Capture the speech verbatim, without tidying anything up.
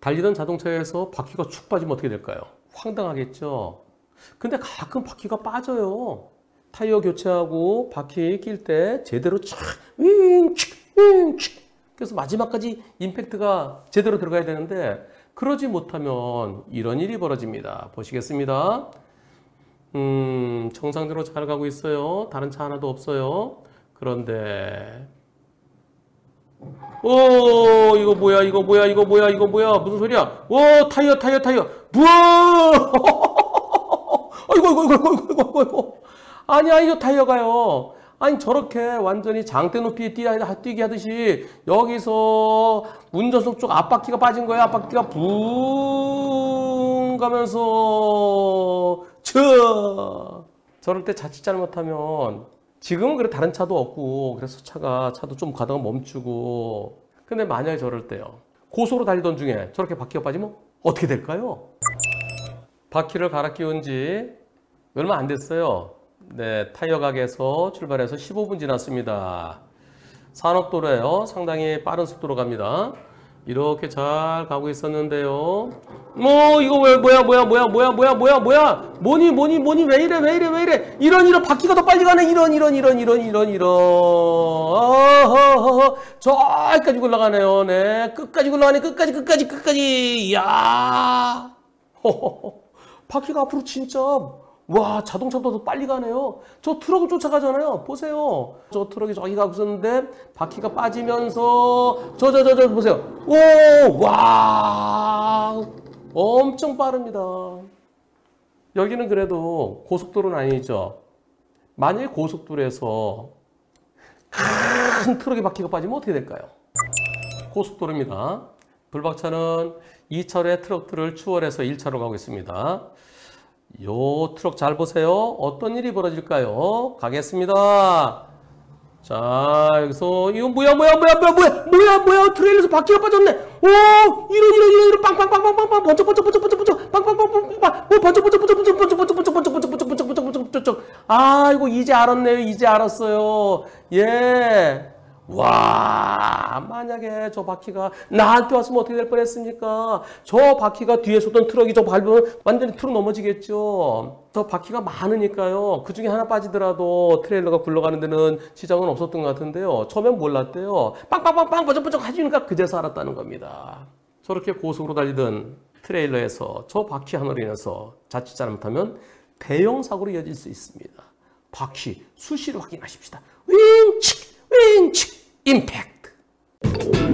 달리던 자동차에서 바퀴가 축 빠지면 어떻게 될까요? 황당하겠죠. 근데 가끔 바퀴가 빠져요. 타이어 교체하고 바퀴 낄 때 제대로 착 윙칙 윙칙 그래서 마지막까지 임팩트가 제대로 들어가야 되는데 그러지 못하면 이런 일이 벌어집니다. 보시겠습니다. 음, 정상적으로 잘 가고 있어요. 다른 차 하나도 없어요. 그런데 오, 이거 뭐야, 이거 뭐야, 이거 뭐야, 이거 뭐야, 무슨 소리야? 오, 타이어, 타이어, 타이어. 부어! 아이고, 아이고, 아이고, 아이고, 아이고, 아이고. 아니야, 이거 타이어가요. 아니, 저렇게 완전히 장대 높이 뛰, 뛰게 하듯이 여기서 운전석 쪽 앞바퀴가 빠진 거야. 앞바퀴가 붕 가면서 쳐! 저럴 때 자칫 잘못하면 지금은 그래 다른 차도 없고 그래서 차가 차도 좀 가다가 멈추고 근데 만약에 저럴 때요 고속으로 달리던 중에 저렇게 바퀴가 빠지면 어떻게 될까요? 바퀴를 갈아 끼운 지 얼마 안 됐어요. 네, 타이어 가게에서 출발해서 십오 분 지났습니다. 산업도로예요. 상당히 빠른 속도로 갑니다. 이렇게 잘 가고 있었는데요. 뭐 이거 왜 뭐야 뭐야 뭐야 뭐야 뭐야 뭐야 뭐야 뭐니 뭐니 뭐니 왜 이래 왜 이래 왜 이래 이런 이런 바퀴가 더 빨리 가네 이런 이런 이런 이런 이런 이런 어허허허 저기까지 올라가네요. 네 끝까지 올라가네 끝까지 끝까지 끝까지 이야 허허허 바퀴가 앞으로 진짜 와 자동차보다 더 빨리 가네요. 저 트럭을 쫓아가잖아요. 보세요. 저 트럭이 저기 가고 있었는데 바퀴가 빠지면서 저 저 저 저 보세요. 오 와 엄청 빠릅니다. 여기는 그래도 고속도로는 아니죠. 만약에 고속도로에서 큰 트럭의 바퀴가 빠지면 어떻게 될까요? 고속도로입니다. 블박차는 이 차로의 트럭들을 추월해서 일 차로 가고 있습니다. 요 트럭 잘 보세요. 어떤 일이 벌어질까요? 가겠습니다. 자, 여기서 이거 뭐야 뭐야 뭐야 뭐야 뭐야 뭐야 뭐야 트레일러에서 바퀴가 빠졌네. 오 이런 이런 이런 이런 빵빵빵빵빵빵 번쩍 번쩍 번쩍 번쩍 번쩍 빵빵빵빵빵 오 번쩍 번쩍 번쩍 번쩍 번쩍 번쩍 번쩍 번쩍 번쩍 번쩍 번쩍 번쩍 번쩍 아 이거 이제 알았네요. 이제 알았어요. 예. 와 만약에 저 바퀴가 나한테 왔으면 어떻게 될 뻔했습니까? 저 바퀴가 뒤에서 오던 트럭이 저 밟으면 완전히 트럭 넘어지겠죠. 저 바퀴가 많으니까요. 그중에 하나 빠지더라도 트레일러가 굴러가는 데는 지장은 없었던 것 같은데요. 처음엔 몰랐대요. 빵빵빵빵 버쩍버쩍 하시니까 그제서 알았다는 겁니다. 저렇게 고속으로 달리던 트레일러에서 저 바퀴 하나로 인해서 자칫 잘못하면 대형 사고로 이어질 수 있습니다. 바퀴 수시로 확인하십시다. 윙치 윙치 임팩트